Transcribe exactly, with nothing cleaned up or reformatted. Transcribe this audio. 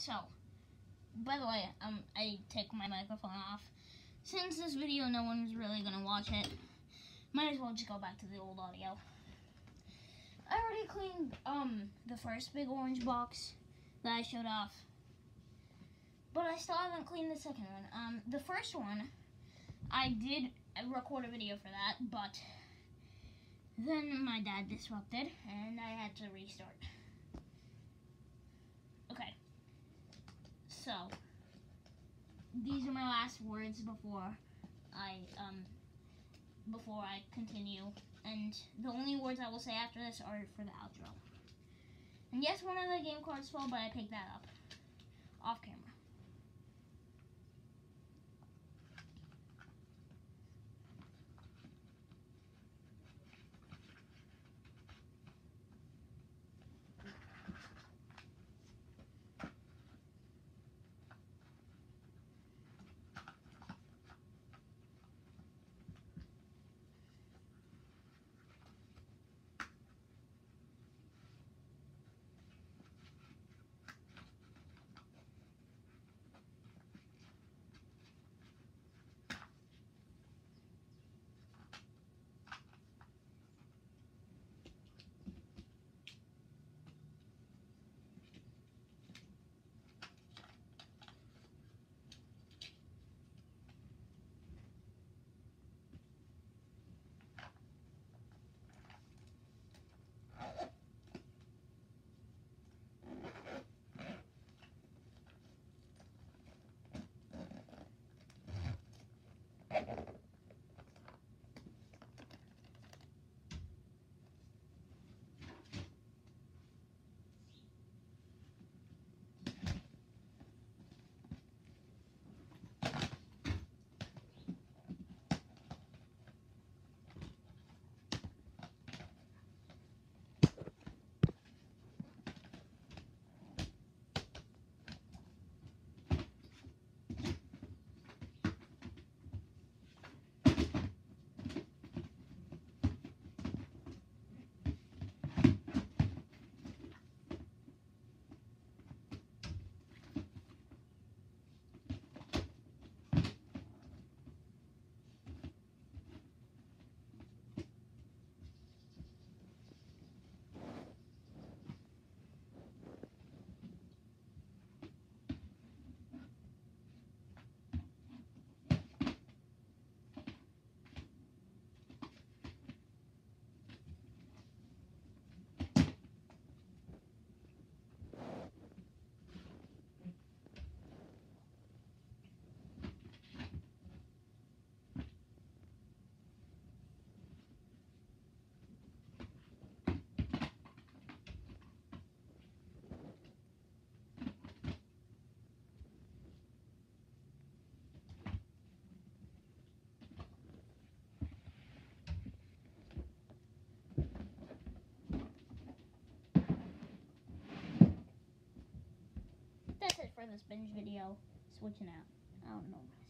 so, by the way, um, I take my microphone off. Since this video, no one's really gonna watch it. Might as well just go back to the old audio. I already cleaned um the first big orange box that I showed off, but I still haven't cleaned the second one. Um, the first one, I did record a video for that, but then my dad disrupted, and I had to restart. Okay, so these are my last words before I um before I continue, and the only words I will say after this are for the outro. And yes, one of the game cards fell, but I picked that up off camera. That's it for this binge video. Switching out. I don't know.